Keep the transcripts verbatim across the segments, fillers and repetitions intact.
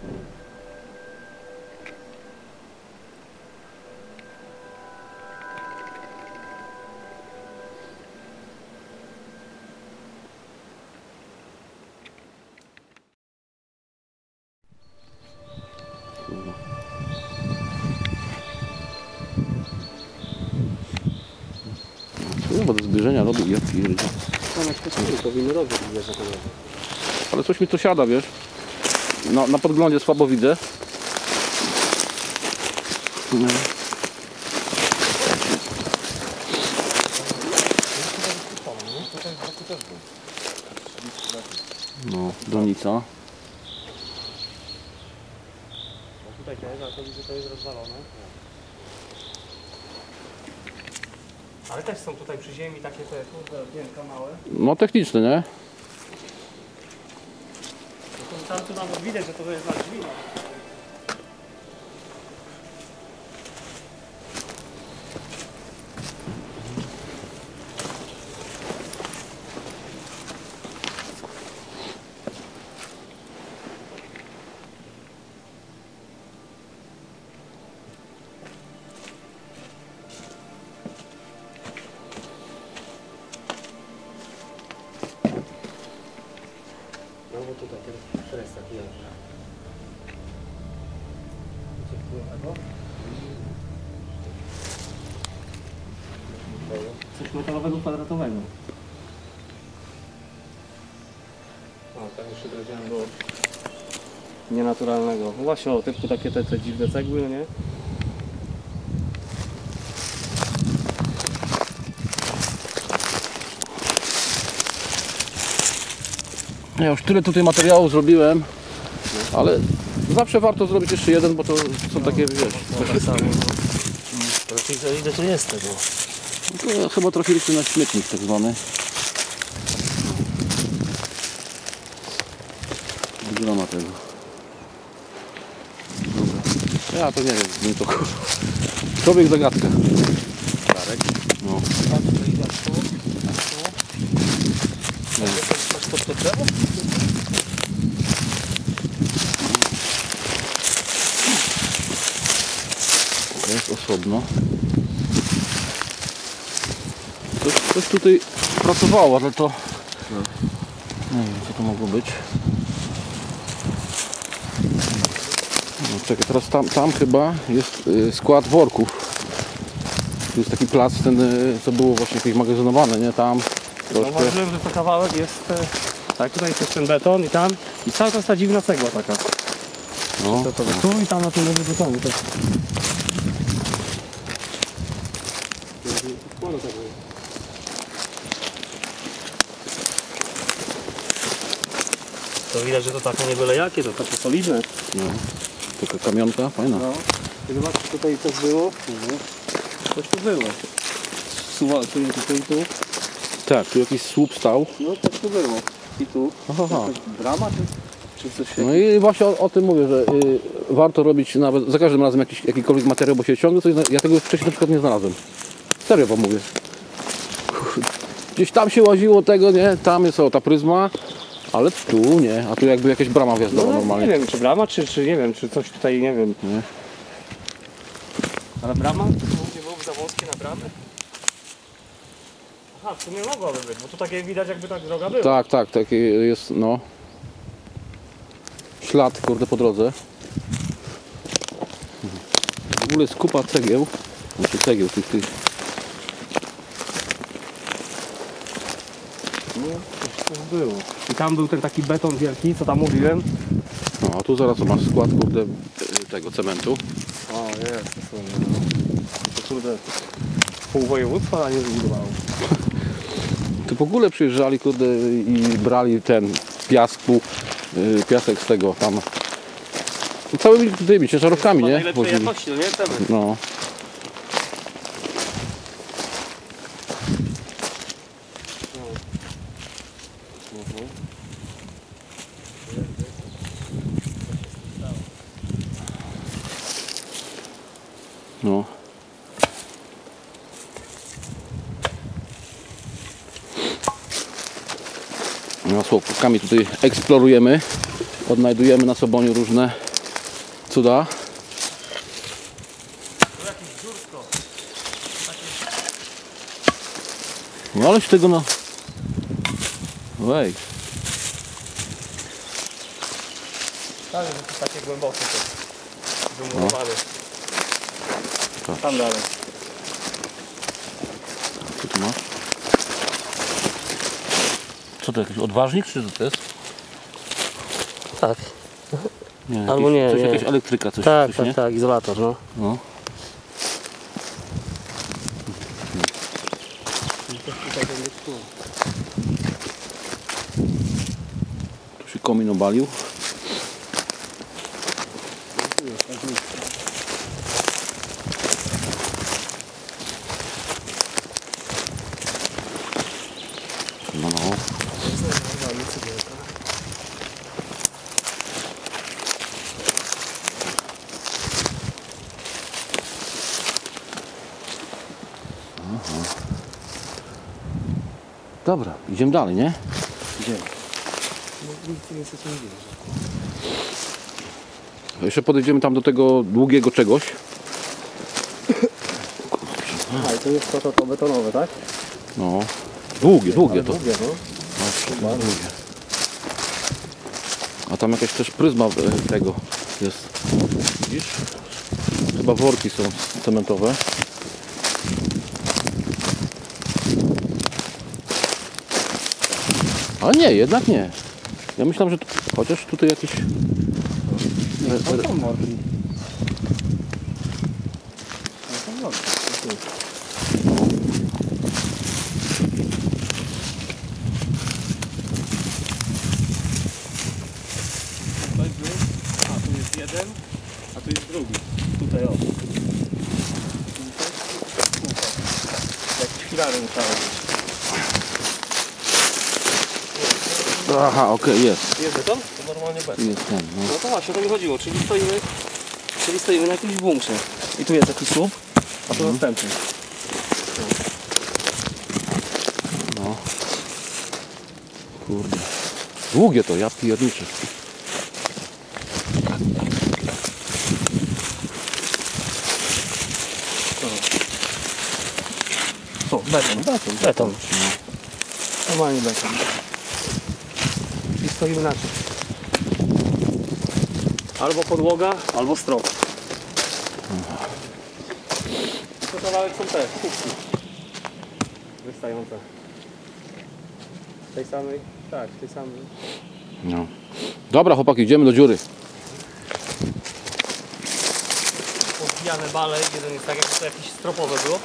Bo do zbliżenia robi, ja pierdzie. Powinno robić, wiesz, że to robi. Ale coś mi tu siada, wiesz? Na, na podglądzie słabo widzę. No. No, donica. Tutaj też, ale to widzę, że to jest rozwalone. Ale też są tutaj przy ziemi takie te kurde okienka małe. No techniczne, nie? No to tam tu nawet widać, że to jest na drzwi. No bo tutaj ten stres taki jest. Coś metalowego kwadratowego. O, tam jeszcze dowiedziałem do nienaturalnego. No właśnie o typu takie te, te dziwne cegły, no nie? Ja już tyle tutaj materiału zrobiłem, ale zawsze warto zrobić jeszcze jeden, bo to są takie, wiesz, No, tak samo. To raczej ile to jest tego? no to chyba trafiliście na śmietnik tak zwany. Groma tego. Dobra. Ja to nie wiem, nie to człowiek zagadka. Darek. No. Masz pod to drzewo? To jest osobno. Coś, coś tutaj pracowało, ale to nie wiem, co to mogło być. No, czekaj, teraz tam, tam chyba jest y, skład worków. Tu jest taki plac, ten, y, co było właśnie jakieś magazynowane, nie? Tam troszkę. Zauważyłem, że to kawałek jest, e, tak, tutaj jest ten beton i tam, i cały czas ta dziwna cegła taka. No, To, to, tu i tam na tym może betonie. To... To widać, że to takie nie byle jakie, to takie solidne. no. Taka kamionka, fajna. No. I zobaczcie, tutaj coś było. Mhm. Coś tu było. Suwa, tu i tu, i tu. Tak, tu jakiś słup stał. No coś tu było. I tu. Aha. Jakaś brama czy, czy coś No i właśnie o, o tym mówię, że y, warto robić nawet za każdym razem jakiś, jakikolwiek materiał, bo się ciągle coś, zna- ja tego wcześniej na przykład nie znalazłem. Serio wam mówię. Gdzieś tam się łaziło tego, nie? Tam jest o, ta pryzma, ale tu nie, a tu jakby jakaś brama wjazdowa No, normalnie. nie wiem, czy brama, czy, czy nie wiem, czy coś tutaj, nie wiem. Nie? Ale brama? To nie byłoby za wąskie na bramę? Aha, w sumie mogłaby być, bo tu takie widać, jakby tak droga była. Tak, tak, taki jest, no. Ślad, kurde, po drodze. W ogóle jest kupa cegieł. Znaczy cegieł tych, tych. No, coś, coś było. I tam był ten taki beton wielki, co tam mówiłem. No, a tu zaraz masz skład, kurde, tego cementu. O, jest, to są, no. To kurde, pół województwa nie zbudowało. Tu w ogóle przyjeżdżali, kurde, i brali ten piasku, y, piasek z tego tam. Całymi tymi ciężarówkami, nie? Najlepszej Wozili. jakości, no nie? Cement. No. No. No, słowkami tutaj eksplorujemy, odnajdujemy na Soboniu różne Co da? To jakieś dziursko. No aleś tego na... Wej. Tak, że to takie głębokie to wymurowane. Tak. Tam dalej. Co tu masz? Co to, jakiś odważnik, czy co to jest? Tak. Nie, Albo jakieś, nie, coś, nie. Jakaś elektryka, coś, Tak, coś tak, nie? tak, izolator, no. No. Tu się komin obalił. No, no. Dobra, idziemy dalej, nie? Idziemy. No, nic nie chcecie nie wiedzieć. Jeszcze podejdziemy tam do tego długiego czegoś. A i to jest to, to, to betonowe, tak? No. Długie, długie Ale to. długie, no. Bardzo długie. A tam jakaś też pryzma e, tego jest. Widzisz? Chyba worki są cementowe. A nie, jednak nie. Ja myślałem, że tu, chociaż tutaj jakieś... Nie, to są morki. To są morki. A tu jest jeden, a tu jest drugi. Tutaj o. Jak filary musiały być. Aha, okej, jest. Jest beton? To normalnie beton. Jest ten, no. No to właśnie, o to mi chodziło, czyli stoimy, czyli stoimy na jakimś bunkrze. I tu jest jakiś słup, a tu następny. no. Kurde. Długie to, ja pierniczę. O, beton, beton, beton. Normalnie beton. I stoimy na czym? Albo podłoga, albo strop. I to kawałek są te kubki wystające. Z tej samej? Tak, z tej samej. No. Dobra, chłopaki, idziemy do dziury. Podbijane bale, jeden jest tak jakby to jakieś stropowe było.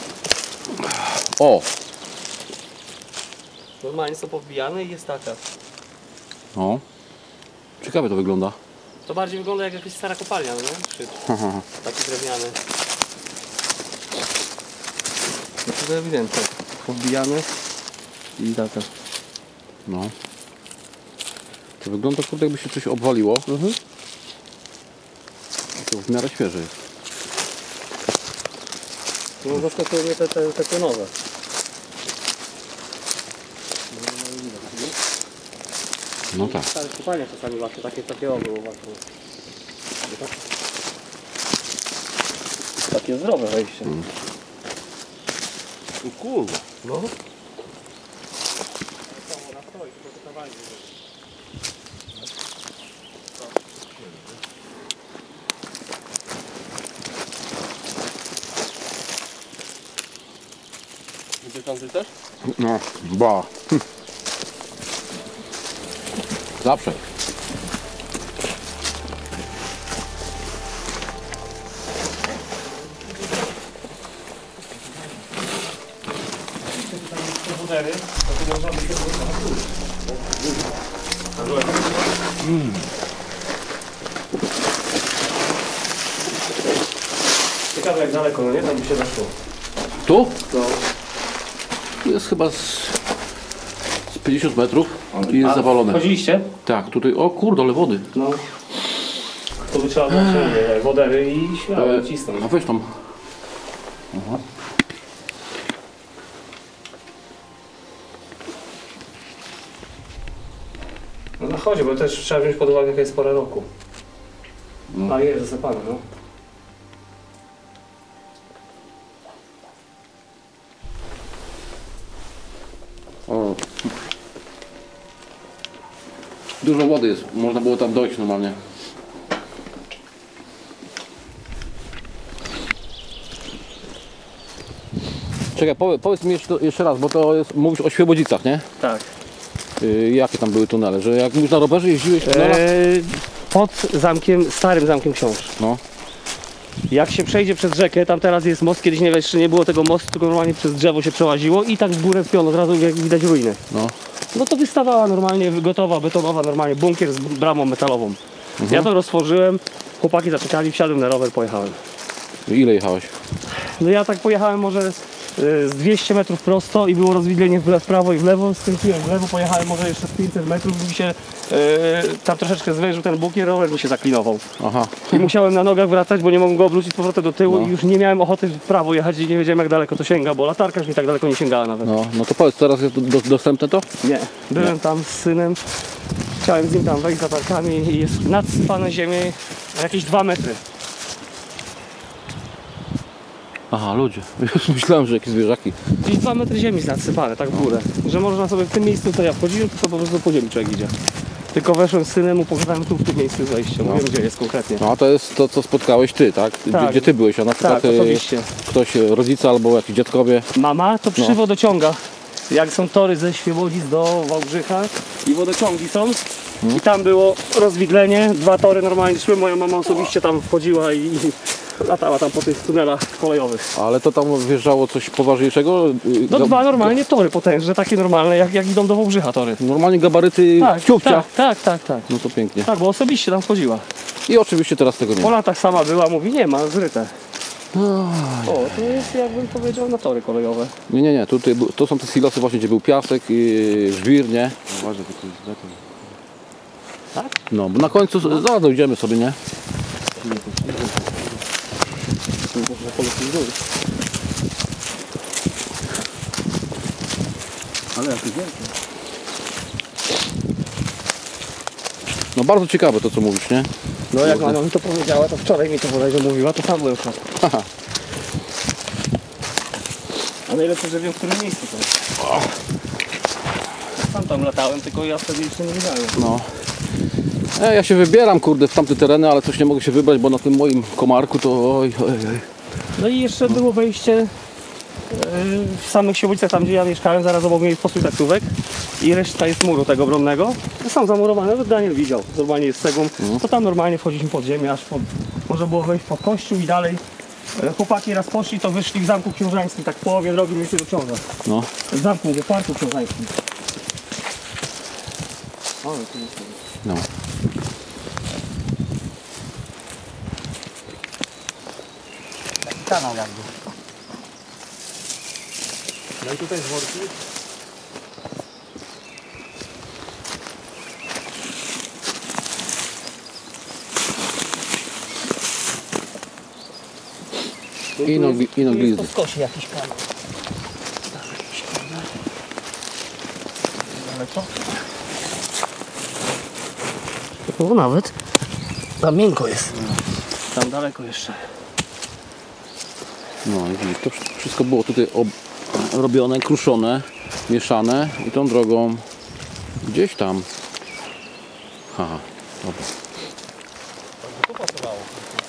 O! Normalnie są podbijane i jest taka. No. Ciekawe to wygląda. To bardziej wygląda jak jakaś stara kopalnia, no nie? Szczyt. Taki drewniany. No to ewidentnie. Podbijany i taka. No. To wygląda, kurde, jakby się coś obwaliło. Mhm. To w miarę świeże jest. No zaskakują mnie te, te, te pionowe. No tak. Stare kopalnie czasami właśnie takie, takie o było właśnie. Takie zdrowe wejście. Mm. O kurwa. No. Gdzie tam ty też? No, ba. Hm. Zawsze. Komputery, to tu można by się mm. Ciekawe jak daleko, no nie? Tam by się doszło. Tu? No. Tu jest chyba z, z pięćdziesiąt metrów i jest A, zawalone. Chodziliście? Tak, tutaj, o kurde, ale wody. No. To by trzeba było wszędzie wodery i śmiało E, cisnąć. a weź tam. Aha. No na chodzie, bo też trzeba wziąć pod uwagę jaka jest pora roku. No. No. A jest zasypane, no. O. Dużo wody jest, można było tam dojść normalnie. Czekaj, powie, powiedz mi jeszcze, jeszcze raz, bo to jest, mówisz o Świebodzicach, nie? Tak. Yy, jakie tam były tunele? Że jak mówisz na rowerze jeździłeś w tunelach? Eee, pod zamkiem, starym zamkiem książ. No. Jak się przejdzie przez rzekę, tam teraz jest most, kiedyś nie, jeszcze nie było tego mostu, tylko normalnie przez drzewo się przełaziło i tak w górę w pion, od razu jak widać ruiny. No. No to wystawała normalnie, gotowa, betonowa, normalnie bunkier z bramą metalową. Ja to roztworzyłem, chłopaki zaczekali, wsiadłem na rower, pojechałem. I ile jechałeś? No ja tak pojechałem może e, z dwieście metrów prosto i było rozwidlenie w le- w prawo i w lewo, skręciłem w lewo, pojechałem może jeszcze z pięćset metrów, mi się e, tam troszeczkę zwężył ten bunkier, rower mi się zaklinował. Aha. I musiałem na nogach wracać, bo nie mogłem go obrócić z powrotem do tyłu No. i już nie miałem ochoty w prawo jechać i nie wiedziałem jak daleko to sięga, bo latarka już mi tak daleko nie sięgała nawet. No, no to powiedz, teraz jest do, dostępne to? Nie. Byłem tam z synem, chciałem z nim tam wejść z latarkami i jest nadsypane ziemię jakieś dwa metry. Aha, ludzie. Już myślałem, że jakieś zwierzaki. Gdzieś dwa metry ziemi jest nadsypane, tak w górę. Że można sobie w tym miejscu, co ja wchodziłem, to po prostu po ziemi człowiek idzie. Tylko weszłem z synem, mu pokazałem tu w tym miejscu wejście, No. mówię gdzie jest konkretnie. No a to jest to, co spotkałeś ty, tak? Gdzie, Tak. gdzie ty byłeś, a na przykład Tak, y, oczywiście. ktoś, y, rodzice albo jakiś dziadkowie. Mama to przy No. wodociągach. Jak są tory ze Świebodzic do Wałbrzycha i wodociągi są. I tam było rozwidlenie, dwa tory normalnie szły, moja mama osobiście tam wchodziła i, i latała tam po tych tunelach kolejowych. Ale to tam wjeżdżało coś poważniejszego? Y, No ga- dwa normalnie tory potężne, takie normalne, jak, jak idą do Wałbrzycha tory. Normalnie gabaryty Tak, ciupcia. tak, tak, tak, tak. No to pięknie. Tak, bo osobiście tam wchodziła. I oczywiście teraz tego nie Po ma. latach sama była, mówi nie ma, zryte. O, to jest jakbym powiedział na tory kolejowe. Nie, nie, nie. Tutaj, był- to są te silosy właśnie, gdzie był piasek i żwir, nie? Uważaj, bo to jest beton. Tak? No, bo na końcu z- zaraz dojdziemy sobie, nie? Ale jak wielkie. No bardzo ciekawe to, co mówisz, nie? No jak mama mi to powiedziała, to wczoraj mi to bodajże mówiła, to sam byłem w szoku. Haha. A najlepsze, że wiem, w którym miejscu to jest. Sam tam latałem, tylko ja wtedy jeszcze nie wiedziałem. No. E, ja się wybieram, kurde, w tamte tereny, ale coś nie mogę się wybrać, bo na tym moim komarku to oj, oj, oj. No i jeszcze było wejście yy, w samych Świebodzicach, tam gdzie ja mieszkałem, zaraz obok mnie jest postój taksówek i reszta jest muru tego obronnego. To są zamurowane, nawet Daniel widział, normalnie jest cegłą, to tam normalnie wchodziliśmy pod ziemię, aż pod, można było wejść pod kościół i dalej. E, Chłopaki raz poszli, to wyszli w Zamku Książańskim, tak w połowie drogi mniej więcej do książa. No. W zamku, mówię, w Parku Książańskim. O, tu jest. No. Taki kanał jakby. No i tutaj z worki. I no, i no glizdy. Po skosie jakiś kanał. Jakiś kanał. Daleko? O, nawet. Tam miękko jest. Tam daleko jeszcze. No i widzisz, to wszystko było tutaj ob... robione, kruszone, mieszane i tą drogą gdzieś tam. Haha, dobra. Tu pasowało.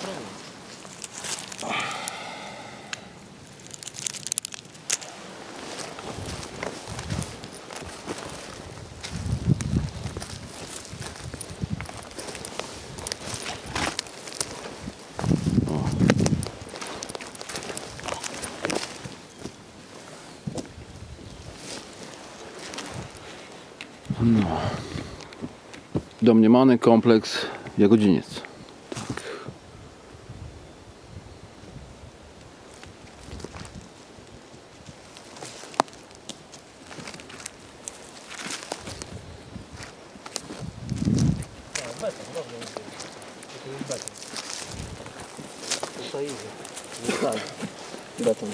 No. Domniemany kompleks Jagodziniec. Tak. Tutaj idzie. Tak. Beton.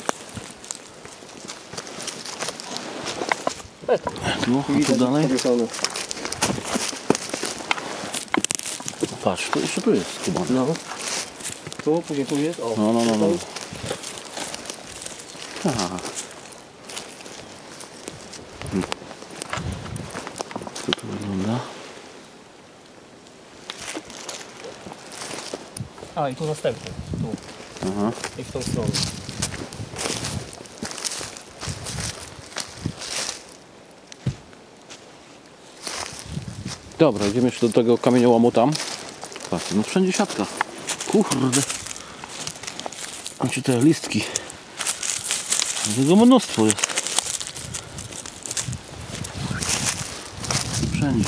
Beton. No, a tu dalej? Powieszony. Patrz, to jeszcze tu jest skubany. No. Tu, później tu jest. O. No, no, no, no. Aha. Hmm. Co to wygląda? A i tu następny. Tu. Aha. I w tą stronę. Dobra, idziemy jeszcze do tego kamieniołomu tam. Patrz, no wszędzie siatka. Kurde. Macie te listki. Tego mnóstwo jest. Wszędzie.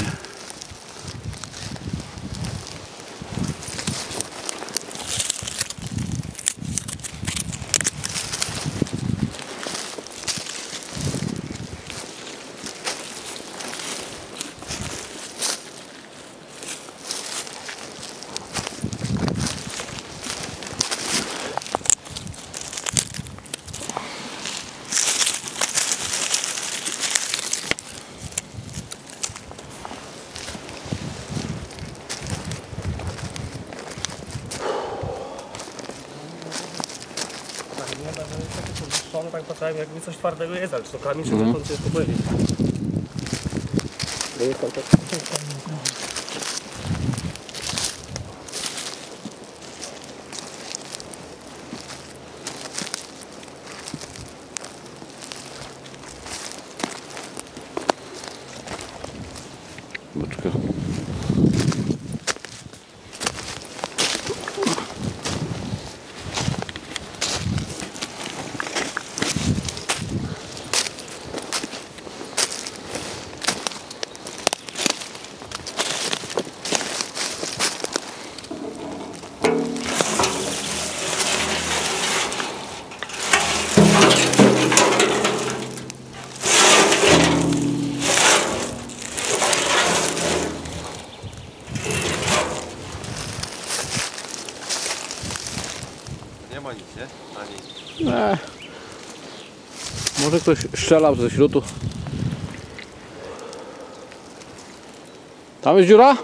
One tak patrzyłem, jakby coś twardego jest, ale czy to kamień, czy mm. to ciężko powiedzieć. Bo jest tam tak... Boczka. Nie ma nic, nie? Ani. Nie. Może ktoś strzelał ze śrutu. Tam jest dziura?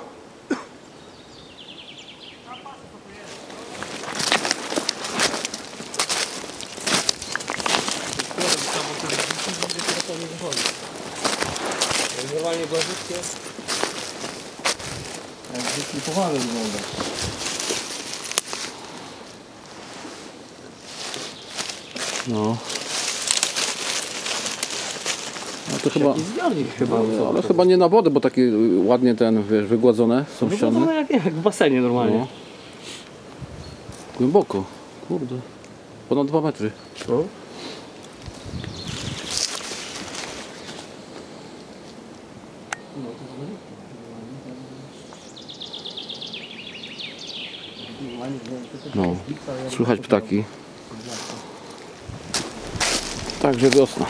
Normalnie głazówkie. Jak wyklipowane wygląda. No. No to chyba, Zbiornik chyba. ale, ale chyba nie na wodę, bo takie ładnie ten, wiesz, wygładzone są ściany. No jak, jak w basenie normalnie. No. Głęboko. Kurde. Ponad dwa metry. No. No. Słychać ptaki. Także wiosna.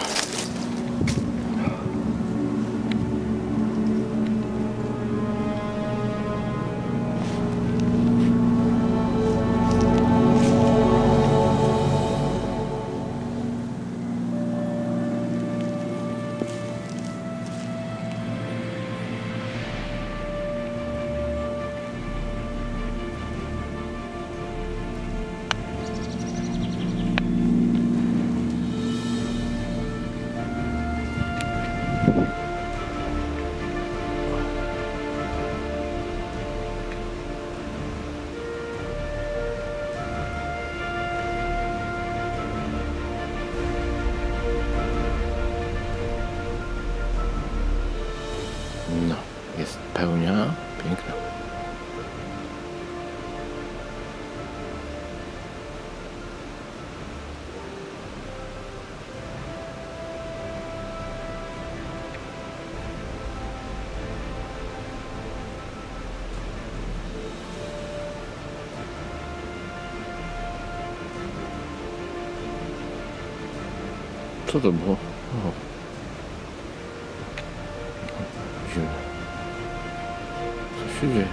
No, jest pełnia, piękna. Co to było? O. Dziwne. Co się dzieje?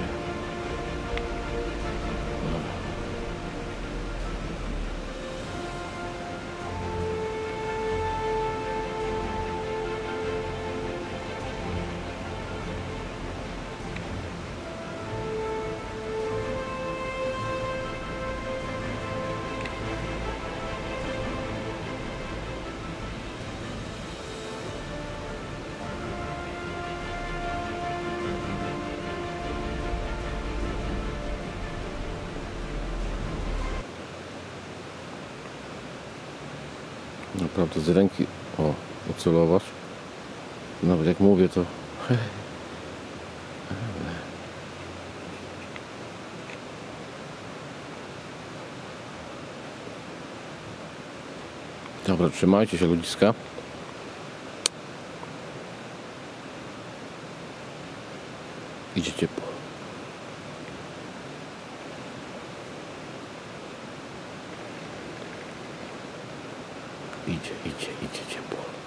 Naprawdę z ręki, o, ocelować. Nawet jak mówię, to... Dobra, trzymajcie się ludziska. Idzie ciepło. Idzie, idzie, idzie ciepło.